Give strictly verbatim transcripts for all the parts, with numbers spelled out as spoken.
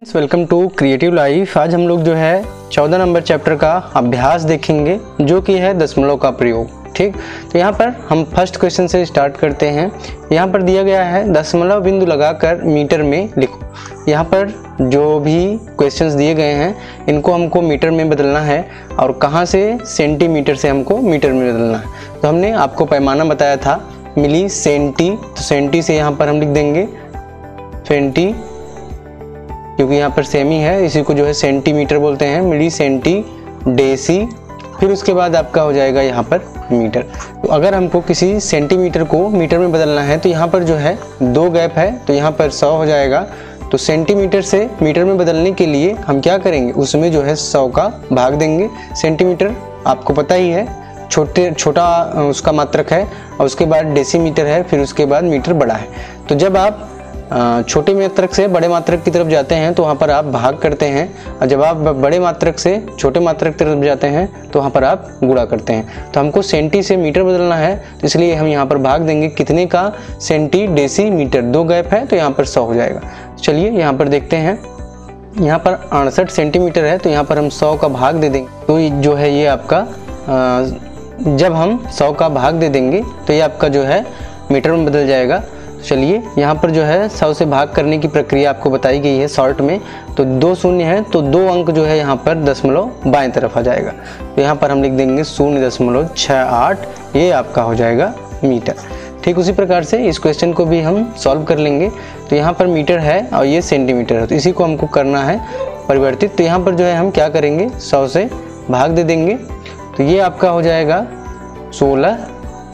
Welcome to creative life. आज हम लोग जो है चौदह नंबर चैप्टर का अभ्यास देखेंगे जो कि है दशमलव का प्रयोग। ठीक, तो यहाँ पर हम फर्स्ट क्वेश्चन से स्टार्ट करते हैं। यहाँ पर दिया गया है दशमलव बिंदु लगाकर मीटर में लिखो। यहाँ पर जो भी क्वेश्चंस दिए गए हैं इनको हमको मीटर में बदलना है और कहाँ से सेंटीमीटर से हमको मीटर में बदलना है। तो हमने आपको पैमाना बताया था मिली सेंटी, तो सेंटी से यहाँ पर हम लिख देंगे सेंटी, क्योंकि यहाँ पर सेमी है, इसी को जो है सेंटीमीटर बोलते हैं। मिली सेंटी डेसी, फिर उसके बाद आपका हो जाएगा यहाँ पर मीटर। तो अगर हमको किसी सेंटीमीटर को मीटर में बदलना है तो यहाँ पर जो है दो गैप है, तो यहाँ पर सौ हो जाएगा। तो सेंटीमीटर से मीटर में बदलने के लिए हम क्या करेंगे, उसमें जो है सौ का भाग देंगे। सेंटीमीटर आपको पता ही है छोटे छोटा उसका मात्रक है, और उसके बाद डेसीमीटर है, फिर उसके बाद मीटर बड़ा है। तो जब आप छोटे मात्रक से बड़े मात्रक की तरफ जाते हैं तो वहाँ पर आप भाग करते हैं, और जब आप बड़े मात्रक से छोटे मात्रक की तरफ जाते हैं तो वहाँ पर आप गुणा करते हैं। तो हमको सेंटी से मीटर बदलना है, तो इसलिए हम यहाँ पर भाग देंगे कितने का, सेंटी डेसी मीटर, दो गैप है तो यहाँ पर सौ हो जाएगा। चलिए यहाँ पर देखते हैं, यहाँ पर अड़सठ सेंटीमीटर है तो यहाँ पर हम सौ का भाग दे देंगे। तो जो है ये आपका आ, जब हम सौ का भाग दे देंगे तो ये आपका जो है मीटर में बदल जाएगा। चलिए यहाँ पर जो है सौ से भाग करने की प्रक्रिया आपको बताई गई है शॉर्ट में। तो दो शून्य है तो दो अंक जो है यहाँ पर दशमलव बाएं तरफ आ जाएगा। तो यहाँ पर हम लिख देंगे शून्य दशमलव छः आठ, ये आपका हो जाएगा मीटर। ठीक, उसी प्रकार से इस क्वेश्चन को भी हम सॉल्व कर लेंगे। तो यहाँ पर मीटर है और ये सेंटीमीटर है, तो इसी को हमको करना है परिवर्तित। तो यहाँ पर जो है हम क्या करेंगे, सौ से भाग दे देंगे, तो ये आपका हो जाएगा सोलह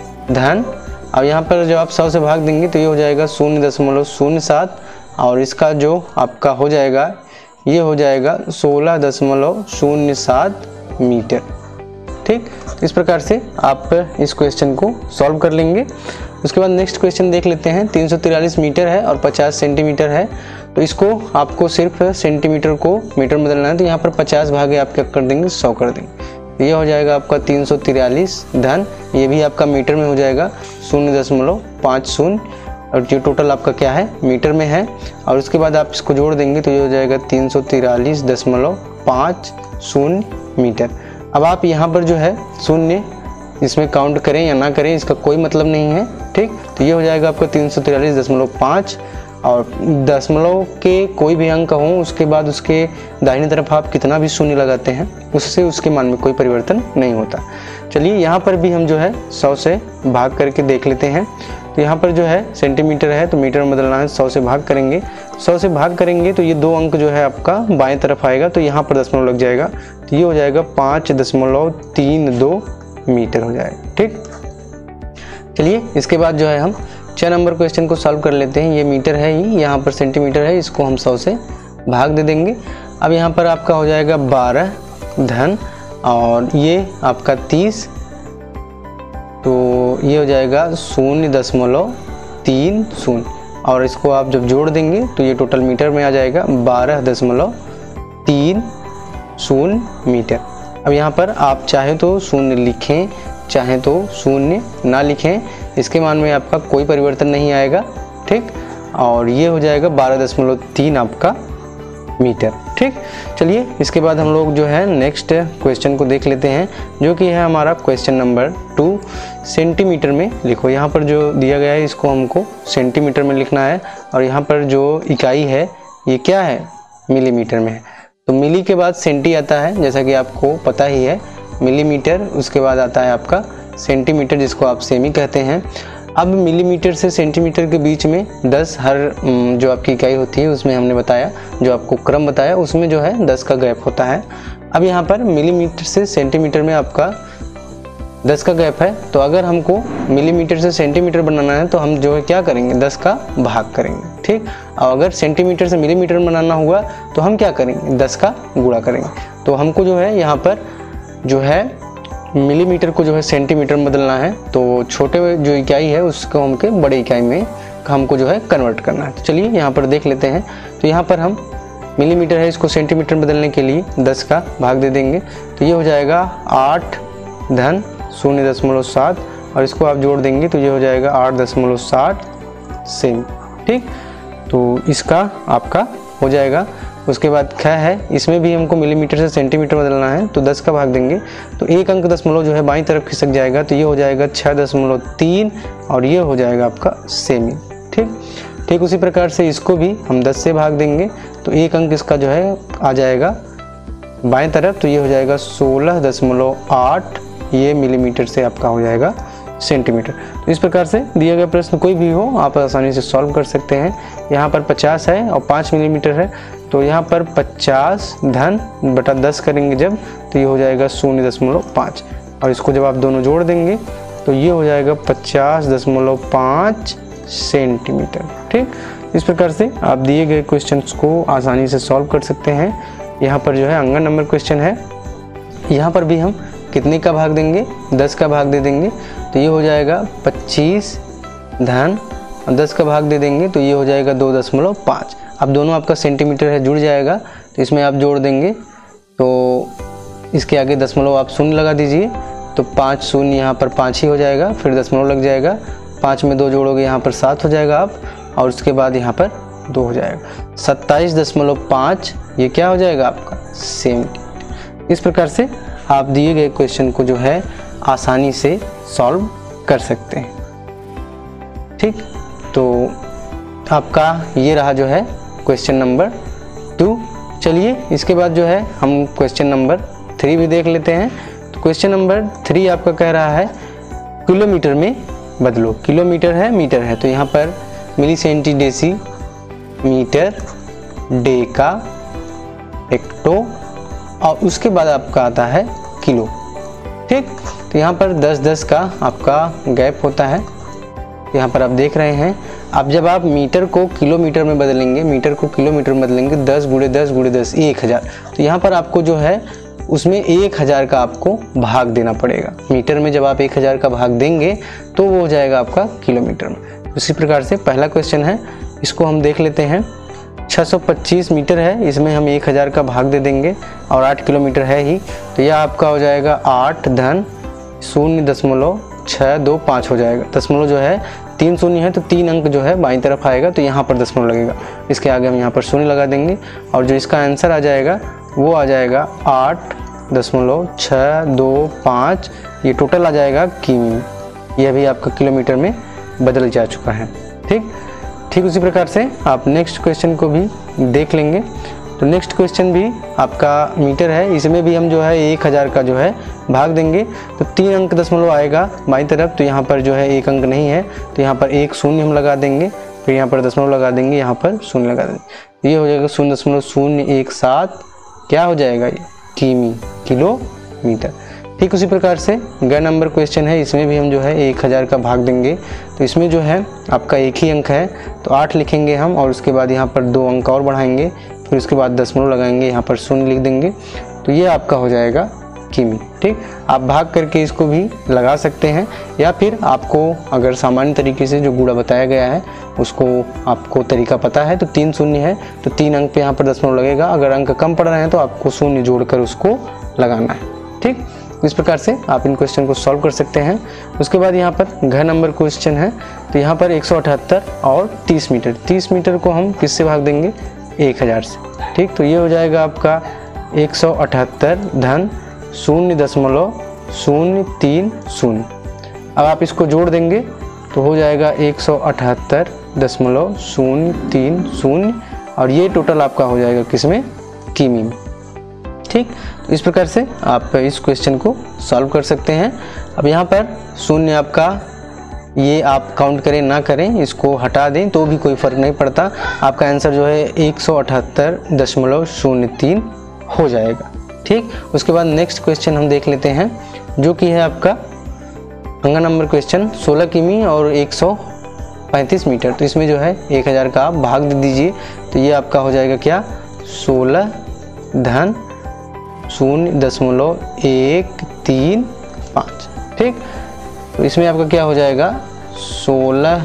धन, अब यहाँ पर जब आप सौ से भाग देंगे तो ये हो जाएगा शून्य दशमलव शून्य सात, और इसका जो आपका हो जाएगा ये हो जाएगा सोलह दशमलव शून्य सात मीटर। ठीक, इस प्रकार से आप इस क्वेश्चन को सॉल्व कर लेंगे। उसके बाद नेक्स्ट क्वेश्चन देख लेते हैं। तीन सौ तिरालीस मीटर है और पचास सेंटीमीटर है, तो इसको आपको सिर्फ सेंटीमीटर को मीटर में बदलना है। तो यहाँ पर पचास भागे आप क्या कर देंगे, सौ कर देंगे। ये हो जाएगा आपका तीन सौ तिरालीस धन, ये भी आपका मीटर में हो जाएगा शून्य दशमलव पाँच शून्य, और जो टोटल आपका क्या है मीटर में है। और उसके बाद आप इसको जोड़ देंगे तो ये हो जाएगा तीन सौ तिरालीस दशमलव पाँच शून्य मीटर। अब आप यहाँ पर जो है शून्य इसमें काउंट करें या ना करें इसका कोई मतलब नहीं है। ठीक, तो ये हो जाएगा आपका तीन सौ तिरालीस दशमलव पाँच, और दशमलव के कोई भी अंक हो उसके बाद उसके दाहिनी तरफ आप कितना भी शून्य लगाते हैं उससे उसके मान में कोई परिवर्तन नहीं होता। चलिए यहाँ पर भी हम जो है सौ से भाग करके देख लेते हैं। तो यहाँ पर जो है सेंटीमीटर है तो मीटर में बदलना है, सौ से भाग करेंगे। सौ से भाग करेंगे तो ये दो अंक जो है आपका बाएं तरफ आएगा, तो यहाँ पर दशमलव लग जाएगा, तो ये हो जाएगा पाँच दशमलव तीन दो मीटर हो जाएगा। ठीक, चलिए इसके बाद जो है हम छः नंबर क्वेश्चन को सॉल्व कर लेते हैं। ये मीटर है ही, यहाँ पर सेंटीमीटर है, इसको हम सौ से भाग दे देंगे। अब यहाँ पर आपका हो जाएगा बारह धन, और ये आपका तीस, तो ये हो जाएगा शून्य दशमलव तीन शून्य, और इसको आप जब जोड़ देंगे तो ये टोटल मीटर में आ जाएगा बारह दशमलव तीन शून्य मीटर। अब यहाँ पर आप चाहे तो शून्य लिखें चाहे तो शून्य ना लिखें, इसके मान में आपका कोई परिवर्तन नहीं आएगा। ठीक, और ये हो जाएगा बारह दशमलव तीन आपका मीटर। ठीक, चलिए इसके बाद हम लोग जो है नेक्स्ट क्वेश्चन को देख लेते हैं, जो कि है हमारा क्वेश्चन नंबर टू। सेंटीमीटर में लिखो। यहाँ पर जो दिया गया है इसको हमको सेंटीमीटर में लिखना है, और यहाँ पर जो इकाई है ये क्या है, मिलीमीटर में है। तो मिली के बाद सेंटी आता है, जैसा कि आपको पता ही है, मिलीमीटर, उसके बाद आता है आपका सेंटीमीटर जिसको आप सेमी कहते हैं। अब मिलीमीटर से सेंटीमीटर के बीच में दस हर जो आपकी इकाई होती है उसमें हमने बताया, जो आपको क्रम बताया उसमें जो है दस का गैप होता है। अब यहाँ पर मिलीमीटर से सेंटीमीटर में आपका दस का गैप है, तो अगर हमको मिलीमीटर से सेंटीमीटर बनाना है तो हम जो है क्या करेंगे, दस का भाग करेंगे। ठीक, और अगर सेंटीमीटर से मिलीमीटर बनाना हुआ तो हम क्या करेंगे, दस का गुणा करेंगे। तो हमको जो है यहाँ पर जो है मिलीमीटर को जो है सेंटीमीटर में बदलना है, तो छोटे जो इकाई है उसको हमके बड़े इकाई में हमको जो है कन्वर्ट करना है। तो चलिए यहाँ पर देख लेते हैं। तो यहाँ पर हम मिलीमीटर है, इसको सेंटीमीटर में बदलने के लिए दस का भाग दे देंगे, तो ये हो जाएगा आठ धन शून्य दशमलव सात, और इसको आप जोड़ देंगे तो ये हो जाएगा आठ दशमलव साठ सेमी। ठीक, तो इसका आपका हो जाएगा उसके बाद ख है, इसमें भी हमको मिलीमीटर से सेंटीमीटर बदलना है, तो दस का भाग देंगे तो एक अंक दशमलव जो है बाईं तरफ खिसक जाएगा, तो ये हो जाएगा छः दशमलव तीन और ये हो जाएगा आपका सेमी। ठीक ठीक उसी प्रकार से इसको भी हम दस से भाग देंगे तो एक अंक इसका जो है आ जाएगा बाएं तरफ, तो ये हो जाएगा सोलह दशमलव आठ, ये मिलीमीटर से आपका हो जाएगा सेंटीमीटर। तो इस प्रकार से दिया गया प्रश्न कोई भी हो आप आसानी से सॉल्व कर सकते हैं। यहाँ पर पचास है और पाँच मिलीमीटर है, तो यहाँ पर पचास धन बटा दस करेंगे जब, तो ये हो जाएगा शून्य दशमलव पाँच, और इसको जब आप दोनों जोड़ देंगे तो ये हो जाएगा पचास दशमलव पाँच सेंटीमीटर। ठीक, इस प्रकार से आप दिए गए क्वेश्चंस को आसानी से सॉल्व कर सकते हैं। यहाँ पर जो है अंगन नंबर क्वेश्चन है, यहाँ पर भी हम कितने का भाग देंगे, दस का भाग दे देंगे, तो ये हो जाएगा पच्चीस धन और दस का भाग दे देंगे तो ये हो जाएगा दो दशमलव पाँच। अब दोनों आपका सेंटीमीटर है जुड़ जाएगा, तो इसमें आप जोड़ देंगे तो इसके आगे दशमलव आप शून्य लगा दीजिए, तो पाँच शून्य यहाँ पर पाँच ही हो जाएगा, फिर दशमलव लग जाएगा, पाँच में दो जोड़ोगे यहाँ पर सात हो जाएगा आप, और उसके बाद यहाँ पर दो हो जाएगा, सत्ताईस दशमलव पाँच, ये क्या हो जाएगा आपका सेंटीमीटर। इस प्रकार से आप दिए गए क्वेश्चन को जो है आसानी से सॉल्व कर सकते हैं। ठीक, तो आपका ये रहा जो है क्वेश्चन नंबर टू। चलिए इसके बाद जो है हम क्वेश्चन नंबर थ्री भी देख लेते हैं। तो क्वेश्चन नंबर थ्री आपका कह रहा है किलोमीटर में बदलो। किलोमीटर है, मीटर है, तो यहाँ पर milli centi deci metre deca hecto और उसके बाद आपका आता है किलो। ठीक, तो यहाँ पर दस दस का आपका गैप होता है, यहाँ पर आप देख रहे हैं। अब जब आप मीटर को किलोमीटर में बदलेंगे, मीटर को किलोमीटर में बदलेंगे, दस गुणे दस गुणे दस एक हज़ार, तो यहाँ पर आपको जो है उसमें एक हज़ार का आपको भाग देना पड़ेगा। मीटर में जब आप एक हज़ार का भाग देंगे तो वो हो जाएगा आपका किलोमीटर में। उसी प्रकार से पहला क्वेश्चन है, इसको हम देख लेते हैं। छह सौ पच्चीस मीटर है, इसमें हम एक हज़ार का भाग दे देंगे और आठ किलोमीटर है ही, तो यह आपका हो जाएगा आठ धन शून्य दशमलव छः दो पाँच हो जाएगा। दशमलव जो है तीन शून्य है तो तीन अंक जो है बाईं तरफ आएगा, तो यहाँ पर दशमलव लगेगा, इसके आगे हम यहाँ पर शून्य लगा देंगे और जो इसका आंसर आ जाएगा वो आ जाएगा आठ दशमलव छः दो पाँच, ये टोटल आ जाएगा किमी। यह भी आपका किलोमीटर में बदल जा चुका है। ठीक ठीक उसी प्रकार से आप नेक्स्ट क्वेश्चन को भी देख लेंगे। तो नेक्स्ट क्वेश्चन भी आपका मीटर है, इसमें भी हम जो है एक हज़ार का जो है भाग देंगे तो तीन अंक दशमलव आएगा बाईं तरफ, तो यहाँ पर जो है एक अंक नहीं है, तो यहाँ पर एक शून्य हम लगा देंगे, फिर यहाँ पर दशमलव लगा देंगे, यहाँ पर शून्य लगा देंगे, ये हो जाएगा शून्य दशमलव शून्य एक सात, क्या हो जाएगा ये किमी, किलोमीटर। ठीक उसी प्रकार से ग नंबर क्वेश्चन है, इसमें भी हम जो है एक हज़ार का भाग देंगे, तो इसमें जो है आपका एक ही अंक है, तो आठ लिखेंगे हम और उसके बाद यहाँ पर दो अंक और बढ़ाएंगे, फिर उसके बाद दशमलव लगाएंगे, यहाँ पर शून्य लिख देंगे, तो ये आपका हो जाएगा किमी। ठीक, आप भाग करके इसको भी लगा सकते हैं, या फिर आपको अगर सामान्य तरीके से जो गुणा बताया गया है उसको आपको तरीका पता है, तो तीन शून्य है तो तीन अंक पे यहाँ पर दशमलव लगेगा, अगर अंक कम पड़ रहे हैं तो आपको शून्य जोड़कर उसको लगाना है। ठीक, इस प्रकार से आप इन क्वेश्चन को सॉल्व कर सकते हैं। उसके बाद यहाँ पर घ नंबर क्वेश्चन है, तो यहाँ पर एक सौ अठहत्तर और तीस मीटर, तीस मीटर को हम किससे भाग देंगे, एक हज़ार से। ठीक, तो ये हो जाएगा आपका एक सौ अठहत्तर धन शून्य दशमलव शून्य तीन शून्य। अब आप इसको जोड़ देंगे तो हो जाएगा एक सौ अठहत्तर दशमलव शून्य तीन शून्य, और ये टोटल आपका हो जाएगा किसमें, किमी में। ठीक, तो इस प्रकार से आप इस क्वेश्चन को सॉल्व कर सकते हैं। अब यहाँ पर शून्य आपका ये आप काउंट करें ना करें, इसको हटा दें तो भी कोई फ़र्क नहीं पड़ता, आपका आंसर जो है एक सौ अठहत्तर दशमलव शून्य तीन हो जाएगा। ठीक, उसके बाद नेक्स्ट क्वेश्चन हम देख लेते हैं, जो कि है आपका अंगा नंबर क्वेश्चन सोलह किमी और एक सौ पैंतीस मीटर। तो इसमें जो है एक हज़ार का आप भाग दे दीजिए, तो ये आपका हो जाएगा क्या, सोलह धन शून्य दशमलव एक तीन पाँच। ठीक, तो इसमें आपका क्या हो जाएगा, सोलह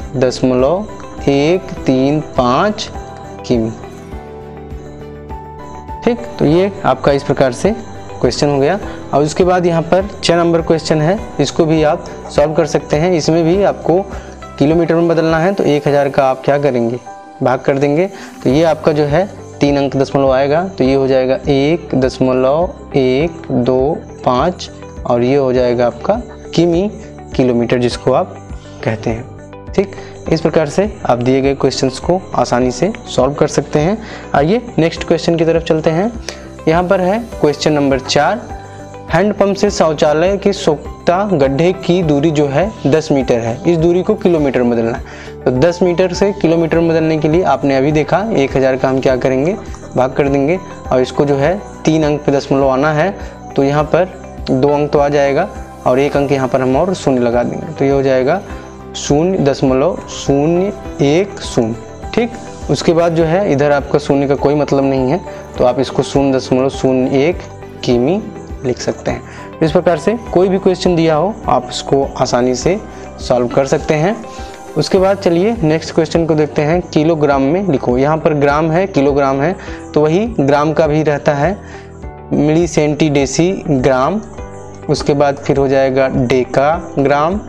दशमलव एक तीन पाँच किमी। ठीक, तो ये आपका इस प्रकार से क्वेश्चन हो गया। और उसके बाद यहाँ पर छः नंबर क्वेश्चन है, इसको भी आप सॉल्व कर सकते हैं। इसमें भी आपको किलोमीटर में बदलना है, तो एक हज़ार का आप क्या करेंगे, भाग कर देंगे, तो ये आपका जो है तीन अंक दशमलव आएगा तो ये हो जाएगा एक दशमलव एक दो पाँच और ये हो जाएगा आपका किमी, किलोमीटर जिसको आप कहते हैं। ठीक, इस प्रकार से आप दिए गए क्वेश्चंस को आसानी से सॉल्व कर सकते हैं। आइए नेक्स्ट क्वेश्चन की तरफ चलते हैं। यहाँ पर है क्वेश्चन नंबर चार, हैंडपंप से शौचालय की सोख्ता गड्ढे की दूरी जो है दस मीटर है, इस दूरी को किलोमीटर में बदलना है। तो दस मीटर से किलोमीटर में बदलने के लिए आपने अभी देखा एक हज़ार का हम क्या करेंगे, भाग कर देंगे और इसको जो है तीन अंक पे दशमलव आना है तो यहाँ पर दो अंक तो आ जाएगा और एक अंक यहाँ पर हम और शून्य लगा देंगे तो ये हो जाएगा शून्य दशमलव शून्य एक शून्य। ठीक, उसके बाद जो है इधर आपका शून्य का कोई मतलब नहीं है तो आप इसको शून्य दशमलव शून्य एक किमी लिख सकते हैं। इस प्रकार से कोई भी क्वेश्चन दिया हो आप इसको आसानी से सॉल्व कर सकते हैं। उसके बाद चलिए नेक्स्ट क्वेश्चन को देखते हैं। किलोग्राम में लिखो, यहाँ पर ग्राम है किलोग्राम है तो वही ग्राम का भी रहता है मिली सेंटी डेसी ग्राम, उसके बाद फिर हो जाएगा डेका ग्राम,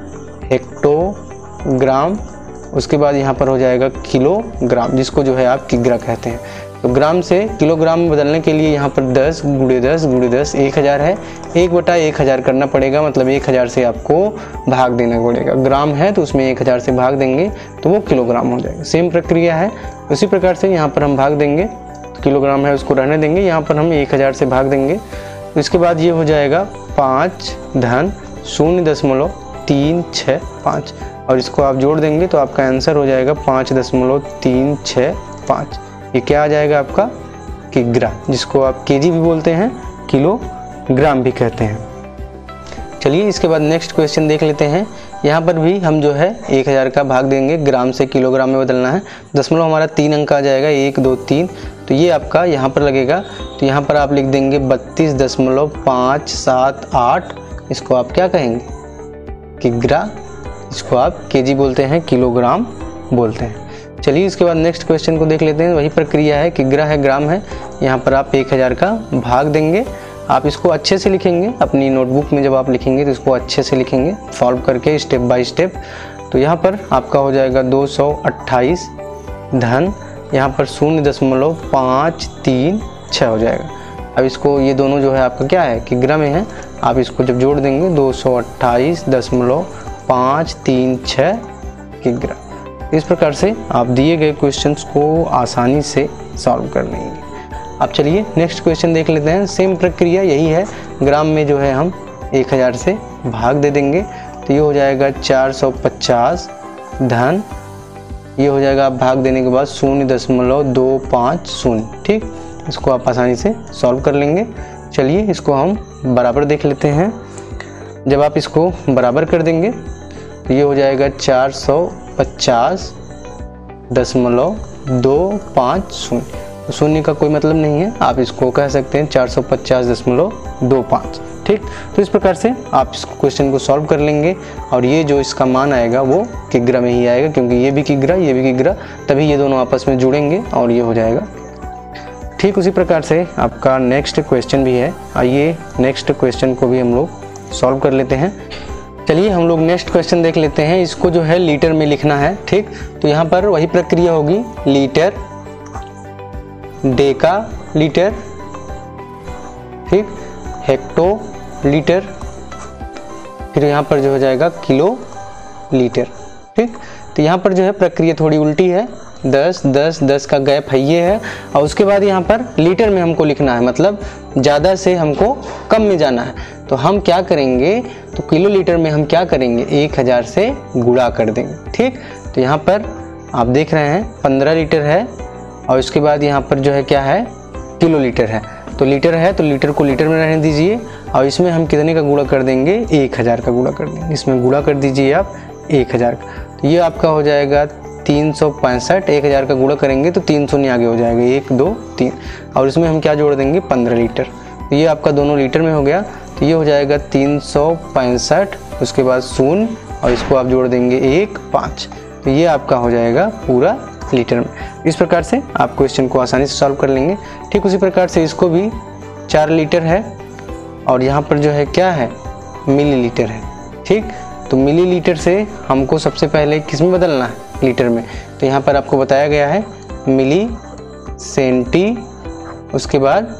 हेक्टोग्राम, उसके बाद यहाँ पर हो जाएगा किलोग्राम जिसको जो है आप किग्रा कहते हैं। तो ग्राम से किलोग्राम में बदलने के लिए यहाँ पर दस गुणे दस गुणे दस एक हज़ार है, एक बटा एक हज़ार करना पड़ेगा, मतलब एक हज़ार से आपको भाग देना पड़ेगा। ग्राम है तो उसमें एक हज़ार से भाग देंगे तो वो किलोग्राम हो जाएगा। सेम प्रक्रिया है, उसी प्रकार से यहाँ पर हम भाग देंगे तो किलोग्राम है उसको रहने देंगे, यहाँ पर हम एक हज़ार से भाग देंगे। तो इसके बाद ये हो जाएगा पाँच धन शून्य दशमलव तीन छः पाँच और इसको आप जोड़ देंगे तो आपका आंसर हो जाएगा पाँच दशमलव तीन छः पाँच। ये क्या आ जाएगा आपका किग्रा, जिसको आप केजी भी बोलते हैं, किलोग्राम भी कहते हैं। चलिए इसके बाद नेक्स्ट क्वेश्चन देख लेते हैं। यहाँ पर भी हम जो है एक हज़ार का भाग देंगे, ग्राम से किलोग्राम में बदलना है। दशमलव हमारा तीन अंक आ जाएगा, एक दो तीन, तो ये आपका यहाँ पर लगेगा। तो यहाँ पर आप लिख देंगे बत्तीस दशमलव पाँच सात आठ, इसको आप क्या कहेंगे, किग्रा, इसको आप केजी बोलते हैं, किलोग्राम बोलते हैं। चलिए इसके बाद नेक्स्ट क्वेश्चन को देख लेते हैं। वही प्रक्रिया है, किग्रा है ग्राम है, यहाँ पर आप एक हज़ार का भाग देंगे। आप इसको अच्छे से लिखेंगे, अपनी नोटबुक में जब आप लिखेंगे तो इसको अच्छे से लिखेंगे सॉल्व करके स्टेप बाय स्टेप। तो यहाँ पर आपका हो जाएगा दो सौ अट्ठाईस धन यहाँ पर शून्य दशमलव पाँच तीन छः हो जाएगा। अब इसको ये दोनों जो है आपका क्या है, किग्रा में है, आप इसको जब जोड़ देंगे दो सौ अट्ठाईस दशमलव पाँच तीन छः किग्रा। इस प्रकार से आप दिए गए क्वेश्चंस को आसानी से सॉल्व कर लेंगे। अब चलिए नेक्स्ट क्वेश्चन देख लेते हैं। सेम प्रक्रिया यही है, ग्राम में जो है हम एक हज़ार से भाग दे देंगे तो ये हो जाएगा चार सौ पचास धन, ये हो जाएगा आप भाग देने के बाद शून्य दशमलव दो पाँच शून्य। ठीक, इसको आप आसानी से सॉल्व कर लेंगे। चलिए इसको हम बराबर देख लेते हैं। जब आप इसको बराबर कर देंगे तो ये हो जाएगा चार सौ पचास दशमलव दो पाँच शून्य। तो शून्य का कोई मतलब नहीं है, आप इसको कह सकते हैं चार सौ पचास दशमलव दो पाँच। ठीक, तो इस प्रकार से आप इस क्वेश्चन को सॉल्व कर लेंगे और ये जो इसका मान आएगा वो किग्रा में ही आएगा, क्योंकि ये भी किग्रा ये भी किग्रा, तभी ये दोनों आपस में जुड़ेंगे और ये हो जाएगा। ठीक, उसी प्रकार से आपका नेक्स्ट क्वेश्चन भी है। आइए नेक्स्ट क्वेश्चन को भी हम लोग सॉल्व कर लेते हैं। चलिए हम लोग नेक्स्ट क्वेश्चन देख लेते हैं। इसको जो है लीटर में लिखना है। ठीक, तो यहाँ पर वही प्रक्रिया होगी, लीटर, डेका लीटर, ठीक, हेक्टो लीटर, फिर यहाँ पर जो हो जाएगा किलो लीटर। ठीक, तो यहाँ पर जो है प्रक्रिया थोड़ी उल्टी है, दस दस दस का गैप है ये है और उसके बाद यहाँ पर लीटर में हमको लिखना है, मतलब ज़्यादा से हमको कम में जाना है। तो हम क्या करेंगे, तो किलो लीटर में हम क्या करेंगे, एक हज़ार से गुणा कर देंगे। ठीक, तो यहाँ पर आप देख रहे हैं पंद्रह लीटर है और उसके बाद यहाँ पर जो है क्या है, किलो लीटर है। तो लीटर है तो लीटर को लीटर में रहने दीजिए और इसमें हम कितने का गुणा कर देंगे, एक हज़ार का गुणा कर देंगे। इसमें गुणा कर दीजिए आप एक हज़ार का, तो ये आपका हो जाएगा तीन सौ पैंसठ। एक हज़ार का गुणा करेंगे तो तीन शून्य आगे हो जाएगा, एक दो तीन, और इसमें हम क्या जोड़ देंगे, पंद्रह लीटर। तो ये आपका दोनों लीटर में हो गया, तो ये हो जाएगा तीन सौ पैंसठ, उसके बाद शून्य और इसको आप जोड़ देंगे एक पाँच, तो ये आपका हो जाएगा पूरा लीटर में। इस प्रकार से आप क्वेश्चन को आसानी से सॉल्व कर लेंगे। ठीक उसी प्रकार से इसको भी चार लीटर है और यहाँ पर जो है क्या है, मिली लीटर है। ठीक, तो मिली लीटर से हमको सबसे पहले किस में बदलना है, लीटर में। तो यहाँ पर आपको बताया गया है मिली सेंटी, उसके बाद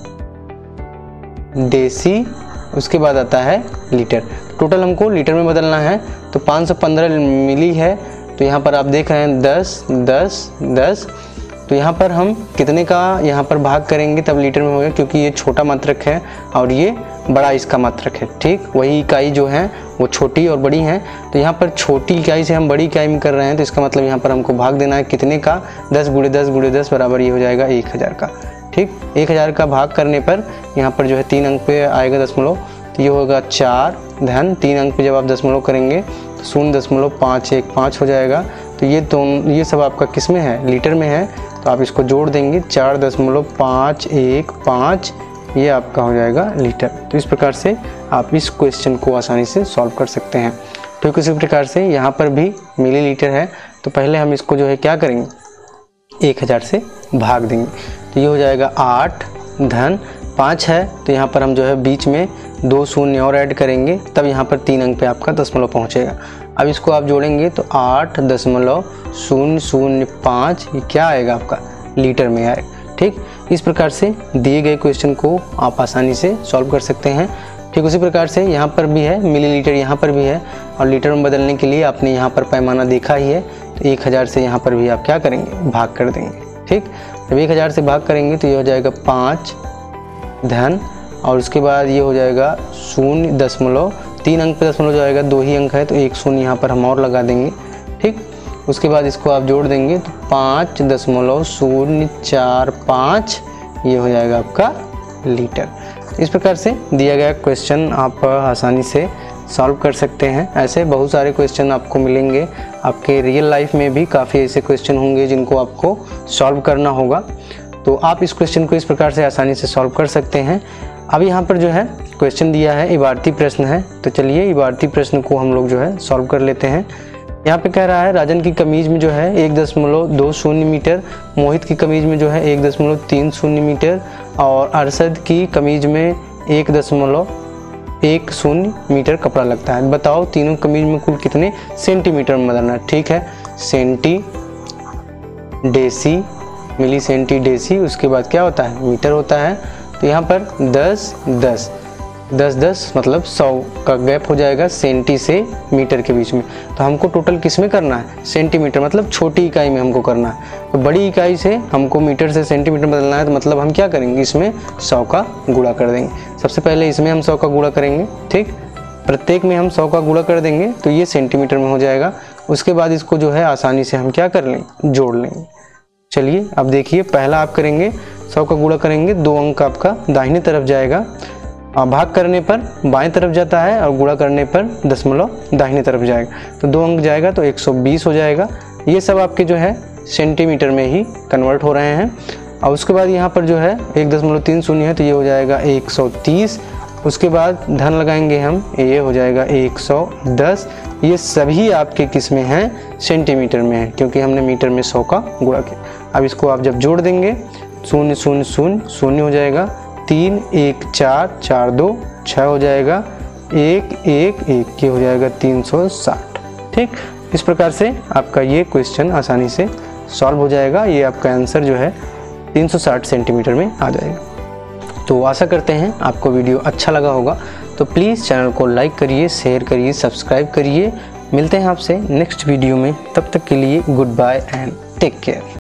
डेसी, उसके बाद आता है लीटर। टोटल हमको लीटर में बदलना है, तो पाँच सौ पंद्रह मिली है, तो यहाँ पर आप देख रहे हैं दस दस दस, तो यहाँ पर हम कितने का यहाँ पर भाग करेंगे तब लीटर में होगा, क्योंकि ये छोटा मात्रक है और ये बड़ा इसका मात्रक है। ठीक, वही इकाई जो है वो छोटी और बड़ी हैं, तो यहाँ पर छोटी इकाई से हम बड़ी इकाई में कर रहे हैं, तो इसका मतलब यहाँ पर हमको भाग देना है कितने का, दस गुणे दस गुणे दस बराबर ये हो जाएगा एक हज़ार का। ठीक, एक हज़ार का भाग करने पर यहाँ पर जो है तीन अंक पे आएगा दशमलव, तो ये होगा चार धन तीन अंक पे जब आप दशमलव करेंगे तो शून्य दशमलव पाँच एक पाँच हो जाएगा। तो ये तो ये सब आपका किस में है, लीटर में है, तो आप इसको जोड़ देंगे, चार दशमलव पाँच एक पाँच, ये आपका हो जाएगा लीटर। तो इस प्रकार से आप इस क्वेश्चन को आसानी से सॉल्व कर सकते हैं। तो किसी प्रकार से यहाँ पर भी मिलीलीटर है, तो पहले हम इसको जो है क्या करेंगे, एक हज़ार से भाग देंगे, तो ये हो जाएगा आठ धन पाँच है, तो यहाँ पर हम जो है बीच में दो शून्य और ऐड करेंगे, तब यहाँ पर तीन अंक पे आपका दशमलव पहुँचेगा। अब इसको आप जोड़ेंगे तो आठ दशमलव शून्य शून्य पाँच, ये क्या आएगा आपका, लीटर में आएगा। ठीक, इस प्रकार से दिए गए क्वेश्चन को आप आसानी से सॉल्व कर सकते हैं। ठीक, उसी प्रकार से यहाँ पर भी है मिलीलीटर, यहाँ पर भी है, और लीटर में बदलने के लिए आपने यहाँ पर पैमाना देखा ही है, तो एक हज़ार से यहाँ पर भी आप क्या करेंगे, भाग कर देंगे। ठीक, जब एक हज़ार से भाग करेंगे तो ये हो जाएगा पाँच धन, और उसके बाद ये हो जाएगा शून्य दशमलव, तीन अंक पे दशमलव जो आएगा, दो ही अंक है तो एक शून्य यहाँ पर हम और लगा देंगे। ठीक, उसके बाद इसको आप जोड़ देंगे तो पाँच दशमलव शून्य चार पाँच, ये हो जाएगा आपका लीटर। इस प्रकार से दिया गया क्वेश्चन आप आसानी से सॉल्व कर सकते हैं। ऐसे बहुत सारे क्वेश्चन आपको मिलेंगे, आपके रियल लाइफ में भी काफ़ी ऐसे क्वेश्चन होंगे जिनको आपको सॉल्व करना होगा, तो आप इस क्वेश्चन को इस प्रकार से आसानी से सॉल्व कर सकते हैं। अब यहाँ पर जो है क्वेश्चन दिया है, इबारती प्रश्न है, तो चलिए इबारती प्रश्न को हम लोग जो है सॉल्व कर लेते हैं। यहाँ पे कह रहा है राजन की कमीज में जो है एक दशमलव दो शून्य मीटर, मोहित की कमीज में जो है एक दशमलव तीन शून्य मीटर, और अरशद की कमीज में एक दशमलव एक शून्य मीटर कपड़ा लगता है। बताओ तीनों कमीज में कुल कितने सेंटीमीटर में बदलना है। ठीक है, centi deci, milli centi deci, उसके बाद क्या होता है, मीटर होता है, तो यहाँ पर दस दस दस दस मतलब सौ का गैप हो जाएगा सेंटी से मीटर के बीच में। तो हमको टोटल किस में करना है, सेंटीमीटर, मतलब छोटी इकाई में हमको करना है। तो बड़ी इकाई से हमको मीटर से सेंटीमीटर बदलना है, तो मतलब हम क्या करेंगे, इसमें सौ का गुणा कर देंगे। सबसे पहले इसमें हम सौ का गुणा करेंगे। ठीक, प्रत्येक में हम सौ का गुणा कर देंगे तो ये सेंटीमीटर में हो जाएगा। उसके बाद इसको जो है आसानी से हम क्या कर लेंगे, जोड़ लेंगे। चलिए अब देखिए, पहला आप करेंगे सौ का गुणा करेंगे, दो अंक आपका दाहिने तरफ जाएगा, भाग करने पर बाएं तरफ जाता है और गुणा करने पर दशमलव दाहिने तरफ जाएगा, तो दो अंक जाएगा तो एक सौ बीस हो जाएगा। ये सब आपके जो है सेंटीमीटर में ही कन्वर्ट हो रहे हैं। और उसके बाद यहाँ पर जो है एक दशमलव तीन शून्य है, तो ये हो जाएगा एक सौ तीस। उसके बाद धन लगाएंगे हम, ये हो जाएगा एक सौ दस। ये सभी आपके किस में हैं, सेंटीमीटर में है, क्योंकि हमने मीटर में सौ का गुणा किया। अब इसको आप जब जोड़ देंगे, शून्य शून्य शून्य शून्य हो जाएगा, तीन एक चार, चार दो छः हो जाएगा, एक एक एक, ये हो जाएगा तीन सौ साठ। ठीक, इस प्रकार से आपका ये क्वेश्चन आसानी से सॉल्व हो जाएगा। ये आपका आंसर जो है तीन सौ साठ सेंटीमीटर में आ जाएगा। तो आशा करते हैं आपको वीडियो अच्छा लगा होगा, तो प्लीज़ चैनल को लाइक करिए, शेयर करिए, सब्सक्राइब करिए। मिलते हैं आपसे नेक्स्ट वीडियो में, तब तक के लिए goodbye and take care.